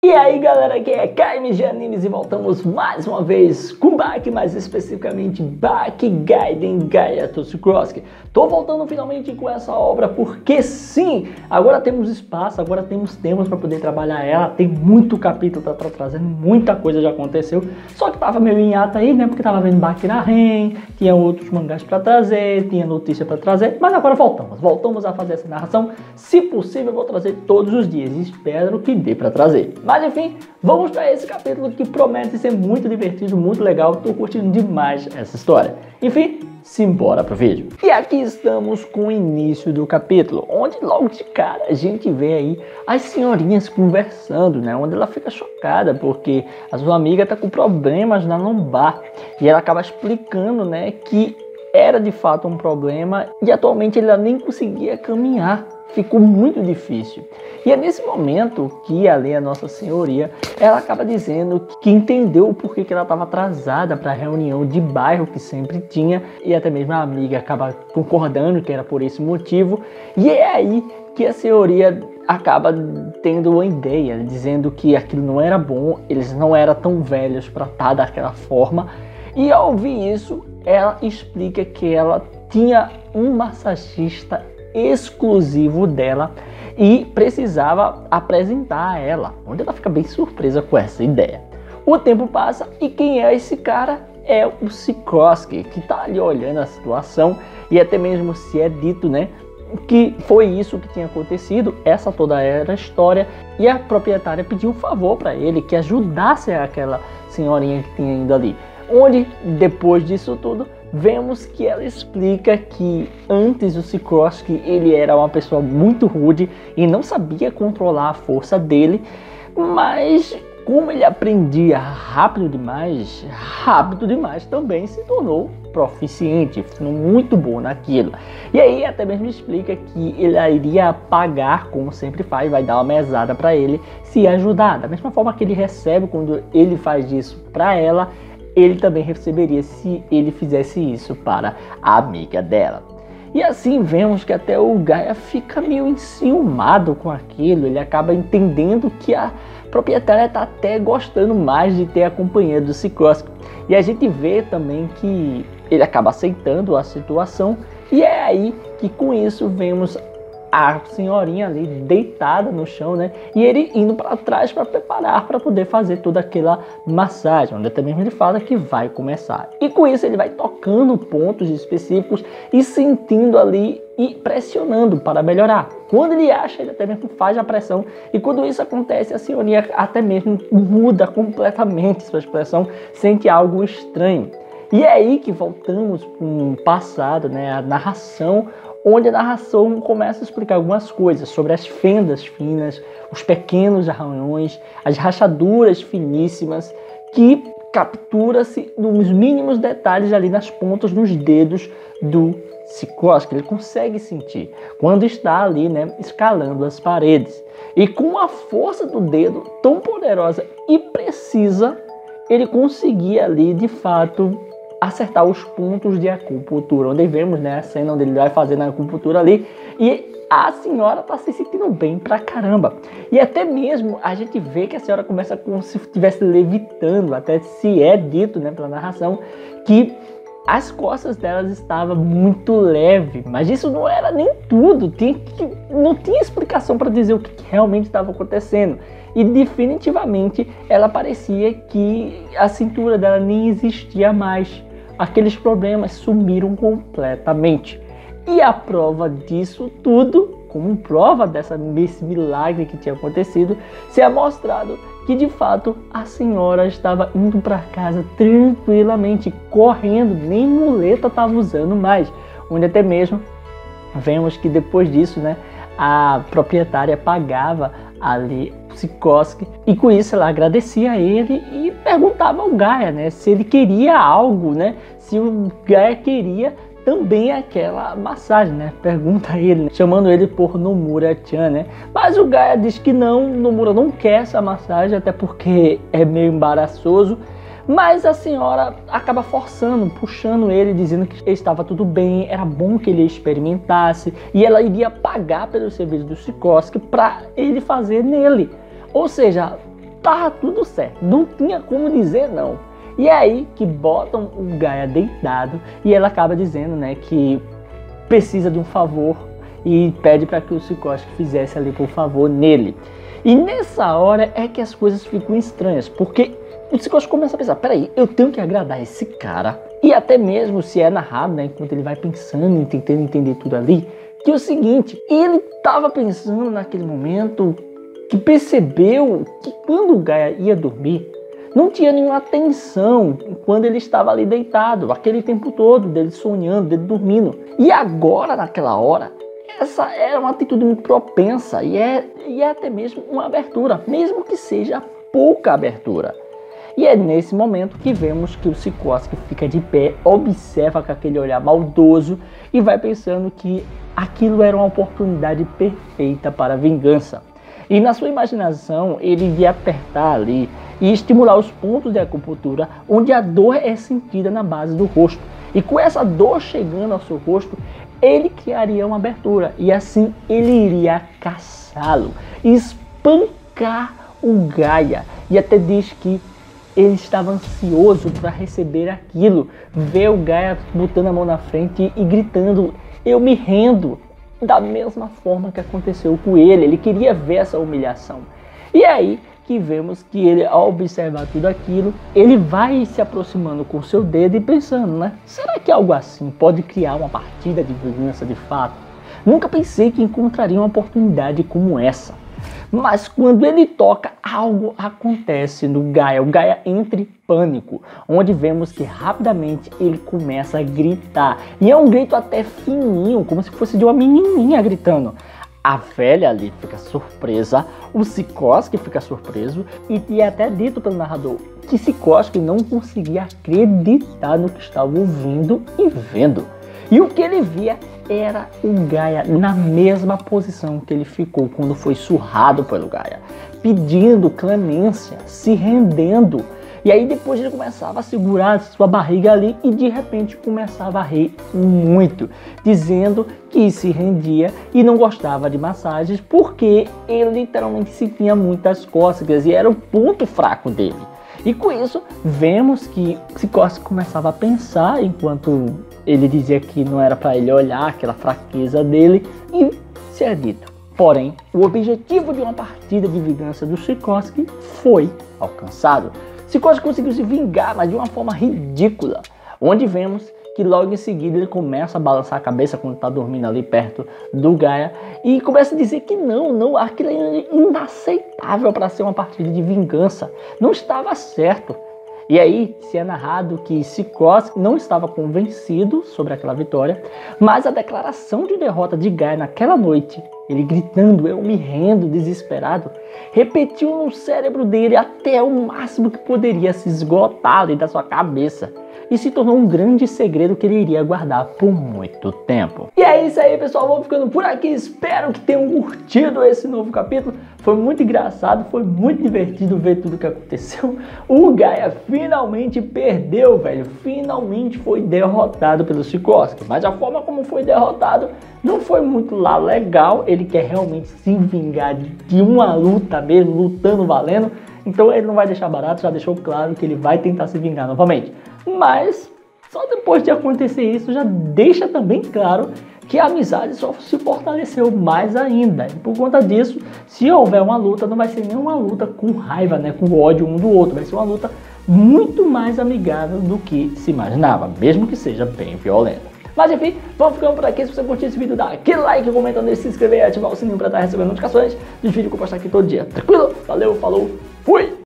E aí galera, aqui é KMG Animes e voltamos mais uma vez com Baki, mais especificamente Baki Gaiden Gaia Toshikosuke. Tô voltando finalmente com essa obra porque sim, agora temos espaço, agora temos temas para poder trabalhar ela, tem muito capítulo para estar trazendo, muita coisa já aconteceu, só que tava meio em hiato aí, né, porque tava vendo Baki na Ren, tinha outros mangás para trazer, tinha notícia para trazer, mas agora voltamos a fazer essa narração, se possível eu vou trazer todos os dias, espero que dê para trazer. Mas enfim, vamos para esse capítulo que promete ser muito divertido, muito legal, tô curtindo demais essa história. Enfim, simbora pro vídeo. E aqui estamos com o início do capítulo, onde logo de cara a gente vê aí as senhorinhas conversando, né? Onde ela fica chocada porque a sua amiga tá com problemas na lombar e ela acaba explicando, né, que era de fato um problema e atualmente ela nem conseguia caminhar. Ficou muito difícil. E é nesse momento que ali a Nossa Senhoria, ela acaba dizendo que entendeu o porquê que ela estava atrasada para a reunião de bairro que sempre tinha, e até mesmo a amiga acaba concordando que era por esse motivo. E é aí que a Senhoria acaba tendo uma ideia, dizendo que aquilo não era bom, eles não eram tão velhos para estar daquela forma. E ao ouvir isso, ela explica que ela tinha um massagista exclusivo dela e precisava apresentar a ela, onde ela fica bem surpresa com essa ideia. O tempo passa e quem é esse cara? É o Sikosuke, que tá ali olhando a situação e até mesmo se é dito, né, que foi isso que tinha acontecido, essa toda era a história, e a proprietária pediu um favor para ele, que ajudasse aquela senhorinha que tinha ido ali, onde depois disso tudo vemos que ela explica que antes o Sikosuke ele era uma pessoa muito rude e não sabia controlar a força dele, mas como ele aprendia rápido demais também se tornou proficiente, muito bom naquilo. E aí até mesmo explica que ele iria pagar, como sempre faz, vai dar uma mesada para ele se ajudar, da mesma forma que ele recebe quando ele faz isso para ela, ele também receberia se ele fizesse isso para a amiga dela. E assim vemos que até o Gaia fica meio enciumado com aquilo, ele acaba entendendo que a proprietária está até gostando mais de ter a companhia do Sikosuke. E a gente vê também que ele acaba aceitando a situação, e é aí que com isso vemos a senhorinha ali deitada no chão, né? E ele indo para trás para preparar para poder fazer toda aquela massagem, onde até mesmo ele fala que vai começar. E com isso ele vai tocando pontos específicos e sentindo ali e pressionando para melhorar. Quando ele acha, ele até mesmo faz a pressão, e quando isso acontece, a senhorinha até mesmo muda completamente sua expressão, sente algo estranho. E é aí que voltamos para um passado, né? A narração, onde a narração começa a explicar algumas coisas sobre as fendas finas, os pequenos arranhões, as rachaduras finíssimas, que captura-se nos mínimos detalhes ali nas pontas dos dedos do Sikosuke. Ele consegue sentir quando está ali, né, escalando as paredes. E com a força do dedo tão poderosa e precisa, ele conseguia ali, de fato, acertar os pontos de acupuntura, onde vemos, né, a cena onde ele vai fazendo a acupuntura ali, e a senhora tá se sentindo bem pra caramba. E até mesmo a gente vê que a senhora começa como se estivesse levitando, até se é dito, né, pela narração, que as costas delas estavam muito leve, mas isso não era nem tudo, não tinha explicação para dizer o que realmente estava acontecendo. E definitivamente ela parecia que a cintura dela nem existia mais. Aqueles problemas sumiram completamente. E a prova disso tudo, como prova desse milagre que tinha acontecido, se é mostrado que de fato a senhora estava indo para casa tranquilamente, correndo, nem muleta estava usando mais. Onde até mesmo vemos que depois disso, né, a proprietária pagava ali o Sikosuke, e com isso ela agradecia a ele e perguntava ao Gaia, né, se ele queria algo, né, se o Gaia queria também aquela massagem, né, pergunta a ele, né, chamando ele por Nomura-chan, né, mas o Gaia diz que não, Nomura não quer essa massagem, até porque é meio embaraçoso. Mas a senhora acaba forçando, puxando ele, dizendo que estava tudo bem, era bom que ele experimentasse, e ela iria pagar pelo serviço do Sikosuke para ele fazer nele. Ou seja, tava tudo certo, não tinha como dizer não. E é aí que botam o Gaia deitado e ela acaba dizendo, né, que precisa de um favor e pede para que o Sikorsky fizesse ali por favor nele. E nessa hora é que as coisas ficam estranhas, porque o Sikorsky começa a pensar, peraí, eu tenho que agradar esse cara. E até mesmo se é narrado, né, enquanto ele vai pensando e tentando entender tudo ali, que é o seguinte, ele estava pensando naquele momento que percebeu que quando o Gaia ia dormir, não tinha nenhuma atenção quando ele estava ali deitado, aquele tempo todo, dele sonhando, dele dormindo. E agora, naquela hora, essa era uma atitude muito propensa e é até mesmo uma abertura, mesmo que seja pouca abertura. E é nesse momento que vemos que o Sikorsky fica de pé, observa com aquele olhar maldoso e vai pensando que aquilo era uma oportunidade perfeita para a vingança. E na sua imaginação, ele iria apertar ali e estimular os pontos de acupuntura onde a dor é sentida na base do rosto. E com essa dor chegando ao seu rosto, ele criaria uma abertura e assim ele iria caçá-lo, espancar o Gaia. E até diz que ele estava ansioso para receber aquilo, ver o Gaia botando a mão na frente e gritando, eu me rendo, da mesma forma que aconteceu com ele queria ver essa humilhação. E é aí que vemos que ele, ao observar tudo aquilo, ele vai se aproximando com o seu dedo e pensando, né? Será que algo assim pode criar uma partida de vingança de fato? Nunca pensei que encontraria uma oportunidade como essa. Mas quando ele toca, algo acontece no Gaia. O Gaia entra em pânico, onde vemos que rapidamente ele começa a gritar. E é um grito até fininho, como se fosse de uma menininha gritando. A velha ali fica surpresa, o Sikorsky fica surpreso e é até dito pelo narrador que Sikorsky não conseguia acreditar no que estava ouvindo e vendo. E o que ele via era o Gaia na mesma posição que ele ficou quando foi surrado pelo Gaia, pedindo clemência, se rendendo. E aí depois ele começava a segurar sua barriga ali e de repente começava a rir muito, dizendo que se rendia e não gostava de massagens porque ele literalmente sentia muitas cócegas e era o ponto fraco dele. E com isso vemos que Sikorsky começava a pensar enquanto ele dizia que não era para ele olhar aquela fraqueza dele e ser dito. Porém, o objetivo de uma partida de vingança do Sikorsky foi alcançado. Sikorsky conseguiu se vingar, mas de uma forma ridícula, onde vemos que logo em seguida ele começa a balançar a cabeça quando está dormindo ali perto do Gaia e começa a dizer que não, aquilo é inaceitável para ser uma partida de vingança, não estava certo. E aí se é narrado que Sikorsky não estava convencido sobre aquela vitória, mas a declaração de derrota de Gaia naquela noite, ele gritando, eu me rendo, desesperado, repetiu no cérebro dele até o máximo que poderia se esgotar ali da sua cabeça. E se tornou um grande segredo que ele iria guardar por muito tempo. E é isso aí, pessoal, vamos ficando por aqui, espero que tenham curtido esse novo capítulo, foi muito engraçado, foi muito divertido ver tudo que aconteceu. O Gaia finalmente perdeu, velho, finalmente foi derrotado pelo Sikorsky, mas a forma como foi derrotado não foi muito lá legal, ele quer realmente se vingar de uma luta mesmo, lutando valendo, então ele não vai deixar barato, já deixou claro que ele vai tentar se vingar novamente. Mas só depois de acontecer isso já deixa também claro que a amizade só se fortaleceu mais ainda. E por conta disso, se houver uma luta, não vai ser nem uma luta com raiva, né, com ódio um do outro. Vai ser uma luta muito mais amigável do que se imaginava, mesmo que seja bem violenta. Mas enfim, vamos ficando por aqui. Se você curtiu esse vídeo, dá aquele like, comenta, se inscrever e ativar o sininho para estar recebendo notificações dos vídeos que eu postar aqui todo dia. Tranquilo? Valeu, falou, fui!